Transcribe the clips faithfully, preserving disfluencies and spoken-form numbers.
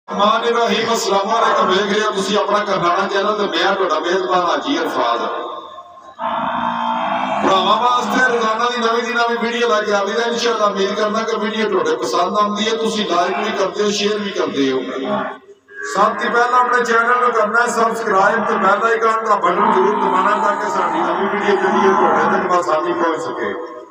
रहीम अस्सलाम वालेकुम देख रहे हो तुसी अपना करनाना चैनल ते मैं ਤੁਹਾਡਾ मेहरबान हाजी अरफाज भरावां वास्ते रोजाना दी नवी दी नवी वीडियो लेके आवी है इंशाअल्लाह उम्मीद करना कि वीडियो ਤੁਹਾਡੇ पसंद आंदी है तुसी लाइक भी करते हो शेयर भी करते हो सब तो पहला अपने चैनल को करना है सब्सक्राइब तो बेल आइकन का बटन जरूर दबाना ताकि साडी नवी वीडियो जल्दी ਤੁਹਾਡੇ तक आसानी पहुंच सके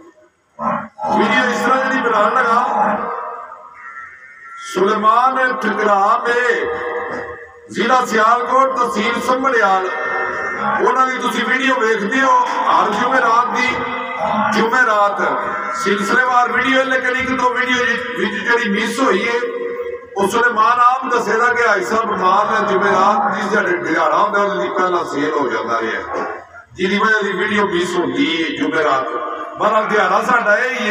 वीडियो इस तरह जी बनाने लगा सुलेमान ठकरा में जिला सियालकोट तहसील संभड़ियाल उन्होंने तुसी वीडियो देखते हो हर जुमेरात दी जुमेरात सिलसिलेवार वीडियो लेकिन एक दो वीडियो जी मिस हुई है उस सुलेमान आप दसेगा कि ऐसा बीमार है जुमेरात जिस दिहाड़ा होता है पहला सेल हो जाता है जिसकी वजह से वीडियो मिस होती है जुमेरात बहरहाल दिहाड़ा साडा यही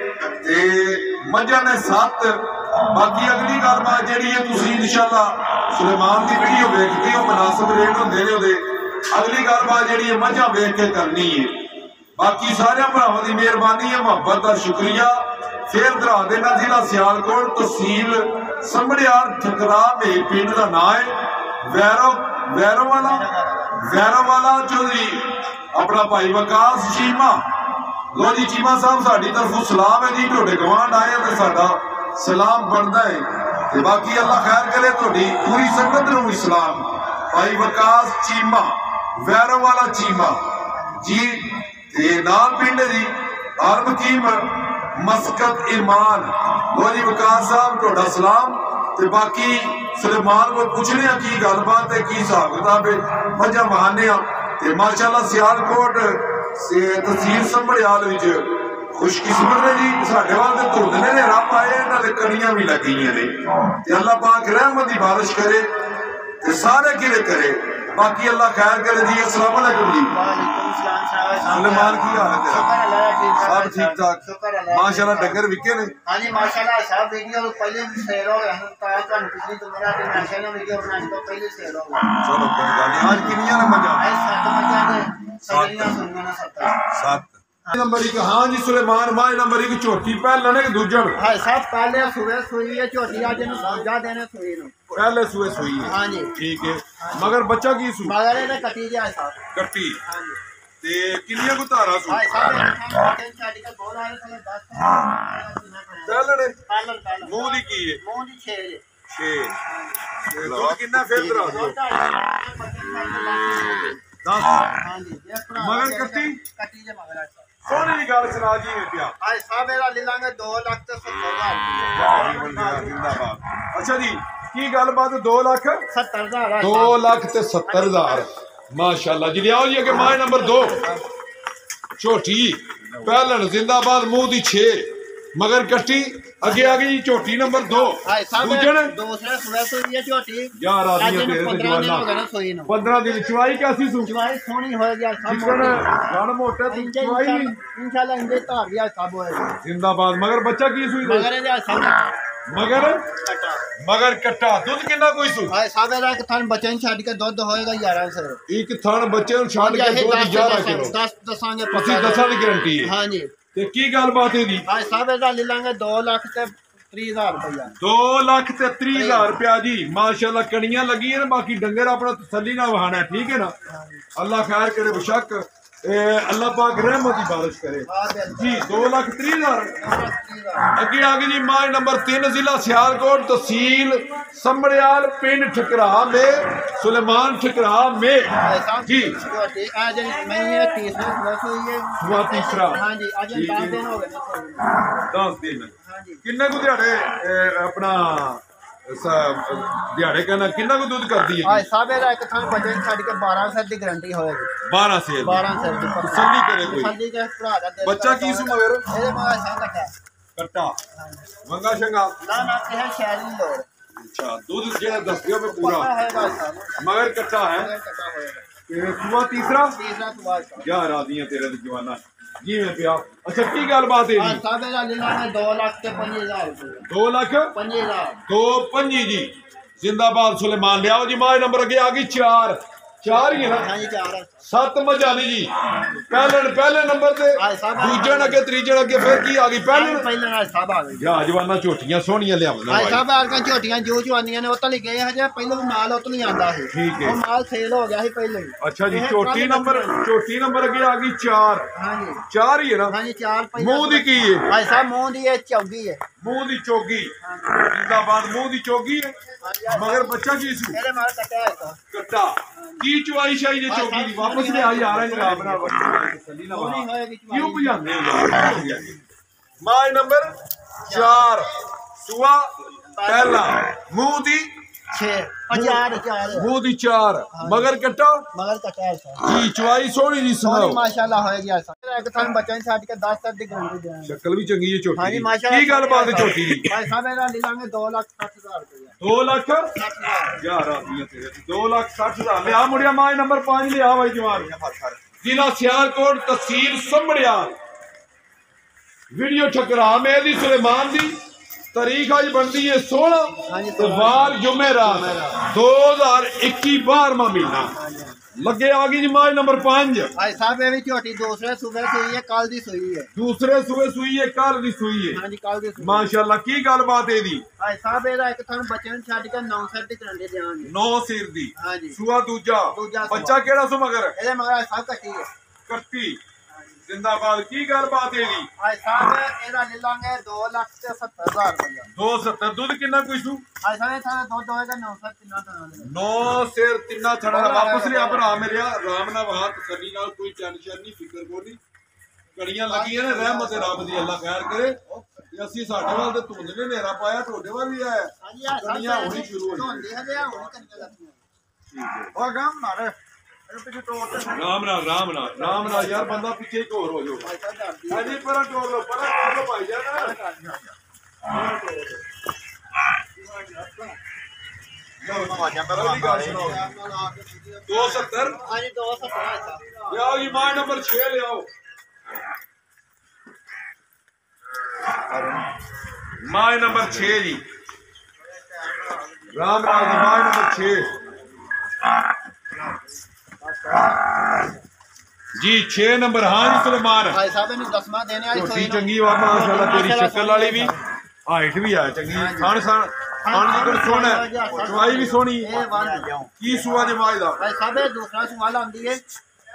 है मजा ने सत्त बाकी अगली गलबात जी है तुम इंशाअल्लाह सुलेमान की वीडियो देखते हो मुनासिब रेट होंगे ने उहदे अगली गलबात जी है मझा वेख के करनी है बाकी सारे भरावां की मेहरबानी है मुहब्बत का शुक्रिया फिर दरा देना जिला सियालकोट तहसील संभड़ियाल ठकरा में पिंड का नाम है वैरो वैरो वाला वैरो वाला चौधरी अपना भाई वकास चीमा लो जी चीमा साहब साड़ी तरफों सलाम है जी तुहाडे गवांढ आए तो साडा सलाम बनता है ते बाकी अल्लाह खैर करे थोड़ी पूरी संगत नूं इस्लाम भाई वकास चीमा वैरो वाला चीमा जी ते नाल पिंड जी आरमकीम मस्कत ईमान लो जी वकास साहब तुहाडा सलाम ते बाकी सुलेमान को पूछने की गलबात है की हिसाब किताब है मजा वहाने ते माशाअल्लाह सियालकोट से तहसील संभड़ियाल विच खुशकिस्मत ने जी साडे वाल ते धुंध ने रब आए इन्हां कड़ियां भी लगियां ने ते अल्लाह पाक रहमत दी बारिश करे ते सारे किले करे बाकी अल्लाह खैर करे जी अस्सलाम वालेकुम जी सुलेमान की हाल है सब ठीक ठाक माशाल्लाह डंगर विके ने हां जी माशाल्लाह सब वीडियो पहले शेयर हो गए ता ਤੁਹਾਨੂੰ पिछली तो मेरा दिन माशाल्लाह वीडियो बनाने तो पहले शेयर हो गए चलो कोई गल नहीं आज कितनियां ने मजा आज सात मजा ने सगलियां सुनना ना सत्ता सात नंबर एक हाँ जी सुलेमान मां नंबर एक चौथी पहले ने दूजड़ हां सात पहले सुबह सुई है चौथी आज ने दूजा देने सुई नु पहले सुबह सुई है हां जी ठीक है मगर बच्चा की सु मगर ने कटी गया साहब कटी हां जी ते किन्नियां को धारा सु हां साहब छाड़ी का बोल आए तो दस पहले ने पहले पहले मुंह दी की है मुंह दी छह छह ते दूध कितना फिर दरा दो दस हां जी मगर कटी कटी जे मगर सोनी दी गल सुना जी में पिया हाय साहब मेरा ले लांगे दो लाख ते सत्तर हजार जिंदाबाद अच्छा जी की गल बात दो लाख सत्तर हजार दो लाख ते सत्तर हजार माशाल्लाह जी लियाओ जी अगे माए नंबर दो छोटी पहलन जिंदाबाद मुंह दी छे मगर कट्टी अगे आ गई छोटी नंबर दो दूजन दूसरा सुबह सुई है छोटी यार आदमी तेरे ते जवाना पंद्रह दिन चुवाई कैसी सु चुवाई सोनी हो गया सब जिसने गण मोटे तू चुवाई इंशाल्लाह इंदे धार दिया सब होएगा जिंदाबाद मगर बच्चा की सुई मगर दे सब मगर कटा मगर कट्टा दूध कितना कोई सु हाय साहब रा एक थन बच्चे छाड़ के दूध होएगा ग्यारह सौ एक थन बच्चे नु छाड़ के दूध ग्यारह किलो दस दसांगे पच्चीस दसां की गारंटी है हां जी ते की गल बात है जी हाय साहब रा ले लांगे दो लाख ते तीस हजार रुपया दो लाख ते तीस हजार रुपया जी माशाल्लाह कड़ियां लगी है बाकी डंगर अपना तसल्ली ना वहाना है ठीक है ना अल्लाह खैर करे बेशक अल्लाह पाक रहमत की बारिश करे जी दो लाख तीस हजार अगे आगे जी मां नंबर तीन जिला सियालकोट तहसील संभड़ियाल पिंड ठकरा में सुलेमान ठकरा में जी आज मैं ये तीसरा सुबह हुई है सुबह तीसरा हां जी आज दस दिन हो गए दस दिन किन्ने को दिहाड़े अपना दिहाड़े कहना किन्ना को दूध करती है हां साहब मेरा एक थान बच्चे छाड़ के बारह सौ की गारंटी होएगी बारह से बारह सौ की तसल्ली करे कोई तसल्ली के भरा दा बच्चा की सु मगर ए मां सा कटा कट्टा मंगा शंगा ना ना के शहरी लोड़ अच्छा दूध जेड़ा दस दियो पे पूरा है बस साहब मगर कट्टा है कटा होएगा ते सुबह तीसरा तीसरा सुबह यार आदियां तेरे ते जवाना जी मैं पिया अच्छा की गल बात है हां साहब मेरा ले लाना दो लाख ते पाँच हज़ार रुपए दो लाख पाँच हज़ार दो पंजी जी जिंदाबाद सुलेमान लियाओ जी माए नंबर अगे आ गई चार चार ही है ना? हाँ जी चार है। सत्त मजानी जी पहले पहले नंबर ते दूजे अगे त्रीजे अगे फिर की आ गई पहले पहले नाल सब आ गई। जा जवाना झोटियां सोहणियां लियावना भाई साहब आरका झोटियां जो जवानियां ने उतली गए हजे पहले माल उतली आंदा है। ठीक है। वो माल सेल हो गया है पहले। अच्छा जी झोटी नंबर झोटी नंबर अगे आ गई चार। हां जी चार ही है ना? हां जी चार पहले। मुंह दी की है? भाई साहब मुंह दी है चौगी है। मुंह दी चौगी जिंदाबाद मुंह दी चौगी है मगर बच्चा की सू मेरे माल कटा है तो कट्टा की चुवाई शाही जे चौगी दी वापस ले आई आ रहा है जनाब ना तसल्ली ना क्यों बुझाते हो माय नंबर चार सुआ पहला मुंह दी छह चार चार मुंह दी चार मगर कट्टा मगर कटा है जी चुवाई सोहनी जी सुनाओ माशाल्लाह हो गया सर एक थान बच्चन छाट के दस तक दी गारंटी दे शक्ल भी चंगी है छोटी हां जी माशाल्लाह की गल बात है छोटी दी भाई साहब एदा ले लांगे दो लाख साठ हजार रुपया दो लाख साठ हजार यार आदमी तेरे दो लाख साठ हजार ले आ मुड़िया माय नंबर पांच ले आ भाई जवान जिला सियालकोट तहसील संभड़िया वीडियो ठकरा मेहदी सुलेमान दी तारीख आज बनती है सोलह वार जुमेरात दो हजार इक्की बारहवां महीना लगे आ गई जी माज नंबर पांच भाई साहब ये भी झोटी दूसरे सुबह सुई है कल दी सुई है दूसरे सुबह सुई है कल दी सुई है हां जी कल दी सुई माशाल्लाह की गलबात है दी भाई साहब एदा एक थान बच्चन छाट के नौ सिर दी गारंटी देंगे नौ सिर दी हां जी सुआ दूजा दूजा बच्चा केड़ा सु मगर एदे मगर साहब कटी है कट्टी जिंदाबाद की गलबात है दी भाई साहब एदा ले लांगे दो लाख ते सत्तर हजार रुपया दो सत्तर दूध कितना कोई सु भाई साहब थाने दो दो का नौ सौ तीना थाना नौ सिर तिन्ना थड़ा वापस लिया भरा मेरे राम ना बात कदी नाल कोई टेंशन नहीं फिक्र कोनी कड़ियां लगियां ने रहमत रब दी अल्लाह खैर करे ते असि साडे वाल ते धुंध ने नेरा पाया टोडे वाल भी आया हां जी कड़ियां होनी शुरू हो धुंधे हजे होनी कनिया लगती ठीक है ओ गम मारे राम राम राम राम राम राम यार बंदा पीछे एक और हो जाओ हां जी पर टोर लो पर टोर लो भाई जान दो सत्तर हां जी दो सौ सत्तर ले आओ जी मां नंबर छह ले आओ मां नंबर छह जी राम राम जी मां नंबर छह जी छह नंबर हाँ जी सुलेमान भाई साहब ने दसवां देने वाली छोटी चंगी बात माशाल्लाह तेरी शक्ल वाली भी हाइट भी है चंगी खान खान खान दी गुण सोहना है चवाई भी सोहनी ए वन जाऊं की सुआ दे माज दा भाई साहब दूसरा सवाल आंदी है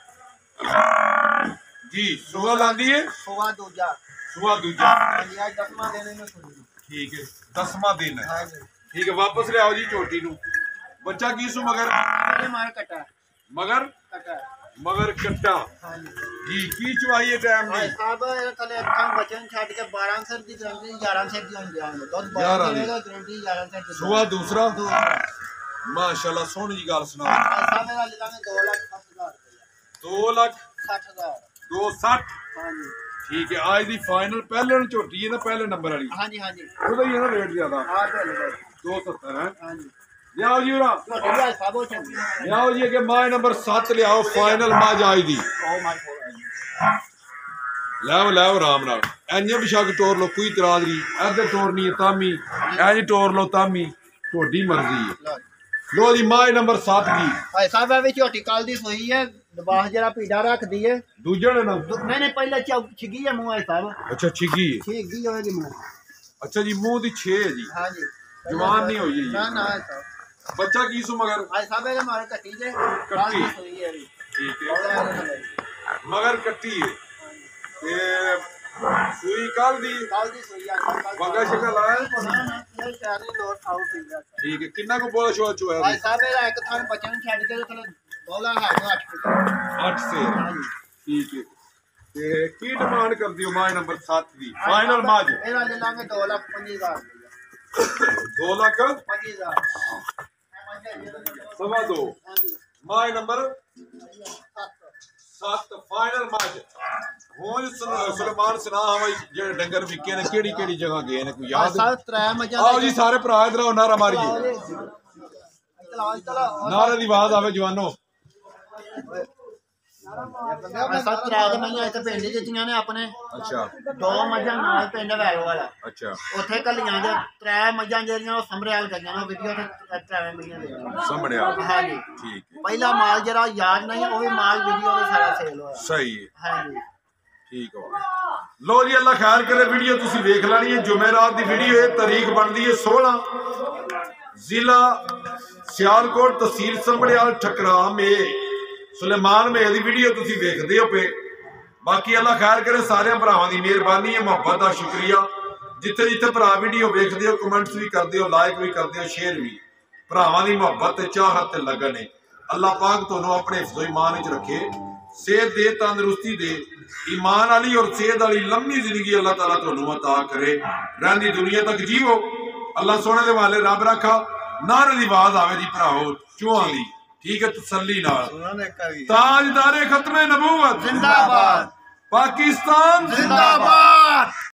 जी सुआ लांदी है सुआ दूजा सुआ दूजा हां जी आज दसवां देने में सुनी ठीक है दसवां दिन है हां जी ठीक है वापस ले आओ जी छोटी नु बच्चा की सु मगर ये मार कटा मगर कटा मगर कट्टा हां जी जी की चवाई है टाइम भाई दी साहब कल एक बचन छाट के बारह सौ की गारंटी ग्यारह सौ की होन जाएंगे दूध बारह देगा गारंटी ग्यारह सौ की सुआ दूसरा माशाल्लाह सोहनी जी गल सुनाओ भाई साहब मेरा ले लांगे दो लाख साठ हजार रुपया दो लाख साठ हजार दो सठ हां जी ठीक है आज दी फाइनल पहले झोटी है ना पहले नंबर वाली हां जी हां जी ਉਹਦਾ ਹੀ ਹੈ ਨਾ ਰੇਟ ਜ਼ਿਆਦਾ हां तो ले दो सत्तर है हां जी ਲਿਆਓ ਜੀ ਉਰਾ छोटे भाई साहब हो चंगी ਲਿਆਓ ਜੀ ਅੱਗੇ ਮਾਂ ਨੰਬਰ ਸੱਤ ਲਿਆਓ ਫਾਈਨਲ ਮਾਜ ਆਈ ਦੀ ओ माय गॉड ਲਿਆਓ ਲਿਆਓ ਆਰਾਮ ਨਾਲ ਐਂਜ ਬਿਸ਼ੱਕ ਟੋਰ ਲੋ ਕੋਈ ਇਤਰਾਜ਼ ਨਹੀਂ ਇੱਧਰ ਟੋਰਨੀ ਹੈ ਤਾਮੀ ਐਂਜ ਟੋਰ ਲੋ ਤਾਮੀ ਤੁਹਾਡੀ ਮਰਜ਼ੀ ਹੈ ਲੋ ਜੀ ਮਾਂ ਨੰਬਰ ਸੱਤ ਦੀ भाई साहब अभी छोटी कल दी सोई है दबाह जरा पीड़ा रख दी है ਦੂਜੇ ਨੇ ਨਾ नहीं नहीं पहले चौक छिगी है मुंह है साहब ਅੱਛਾ ਛਿੱਗੀ ਹੈ छिगी होगी मुंह ਅੱਛਾ ਜੀ ਮੂੰਹ ਦੀ ਛੇ ਹੈ ਜੀ हां जी ਜਵਾਨ ਨਹੀਂ ਹੋਈ ਹੈ ना ਜੀ ना साहब ਬੱਚਾ ਕੀ ਸੂ ਮਗਰ भाई साहब ये हमारे कटी जे कल कट्टी। दी सोई है अभी ਠੀਕ ਹੈ ਮਗਰ ਕੱਟੀ ਹੈ ਤੇ ਸੂਈ ਕੱਲ ਦੀ कल दी सोई है कल ਵਗਾ ਸ਼ਕਲ ਲਾਇਆ ना ना ये चारे लोट आउट हो गया ठीक है कितना को बोला शो चो है भाई साहब मेरा एक थान बचन छाट के थले बोला है आठ फुट आठ से हां जी ठीक है ते की डिमांड कर दियो मां नंबर सात दी फाइनल माज मेरा ले लांगे दो लाख पच्चीस हजार दो लाख पच्चीस हजार सवा दो हां जी मां नंबर सात फाइनल माज होज सुलेमान सुना हवाई जे डंगर विके ने केड़ी केड़ी जगह गए ने कोई याद साहब त्रै मजा आओ जी सारे भरा इधर आओ नारा मारिए चला चला नारे दी आवाज आवे जवानो ਅਸਾਂ ਤਰਾ ਦੇ ਮਈਆਂ ਇੱਥੇ ਪਿੰਡ ਜਿੱਤੀਆਂ ਨੇ ਆਪਣੇ ਅੱਛਾ ਦੋ ਮੱਝਾਂ ਨਾਲ ਪਿੰਡ ਵੈਲੋ ਵਾਲਾ ਅੱਛਾ ਉੱਥੇ ਕੱਲੀਆਂ ਦੇ ਤਰੇ ਮੱਝਾਂ ਜਿਹੜੀਆਂ ਉਹ ਸੰਭਰਿਆਲ ਗਈਆਂ ਨੇ ਵੀਡੀਓ ਤੇ ਤਰੇ ਮਈਆਂ ਦੇ ਸੰਭੜਿਆ ਹਾਂਜੀ ਠੀਕ ਹੈ ਪਹਿਲਾ ਮਾਲ ਜਿਹੜਾ ਯਾਦ ਨਹੀਂ ਉਹ ਵੀ ਮਾਲ ਵੀਡੀਓ ਦੇ ਸਾਰਾ ਸੇਲ ਹੋਇਆ ਸਹੀ ਹੈ ਹਾਂਜੀ ਠੀਕ ਹੋ ਲੋ ਜੀ ਅੱਲਾ ਖੈਰ ਕਰੇ ਵੀਡੀਓ ਤੁਸੀਂ ਵੇਖ ਲੈਣੀ ਹੈ ਜੁਮੇਰਾਤ ਦੀ ਵੀਡੀਓ ਹੈ ਤਾਰੀਖ ਬਣਦੀ ਹੈ सोलह ਜ਼ਿਲ੍ਹਾ ਸਿਆਲਕੋਟ ਤਹਿਸੀਲ ਸੰਭੜਿਆਲ ਠਕਰਾਮ ਮੇ ਸੁਲੇਮਾਨ ਮੇ ਦੀ ਵੀਡੀਓ ਤੁਸੀਂ ਵੇਖਦੇ ਹੋ ਪਏ ਬਾਕੀ ਅੱਲਾ ਖੈਰ ਕਰੇ ਸਾਰਿਆਂ ਭਰਾਵਾਂ ਦੀ ਮਿਹਰਬਾਨੀ ਹੈ ਮੁਹੱਬਤ ਦਾ ਸ਼ੁਕਰੀਆ ਜਿੱਥੇ ਜਿੱਥੇ ਭਰਾ ਵੀਡੀਓ ਵੇਖਦੇ ਹੋ ਕਮੈਂਟਸ ਵੀ ਕਰਦੇ ਹੋ ਲਾਈਕ ਵੀ ਕਰਦੇ ਹੋ ਸ਼ੇਅਰ ਵੀ ਭਰਾਵਾਂ ਦੀ ਮੁਹੱਬਤ ਤੇ ਚਾਹਤ ਤੇ ਲਗਨ ਹੈ ਅੱਲਾ ਪਾਕ ਤੁਹਾਨੂੰ ਆਪਣੇ ਹਿਫਜ਼ੋ ਈਮਾਨ ਵਿੱਚ ਰੱਖੇ सेहत दे तंदुरुस्ती दे ईमान वाली और सेहत वाली लंबी जिंदगी अल्लाह ताला तुहानू अता करे रहंदी दुनिया तक जीवो अल्लाह सोने दे वाले रब रखा नारे दी आवाज आवे जी भराओ चूहां दी ठीक है तसल्ली नाल ताजदारे खत्मे नबूवत जिंदाबाद पाकिस्तान जिंदाबाद।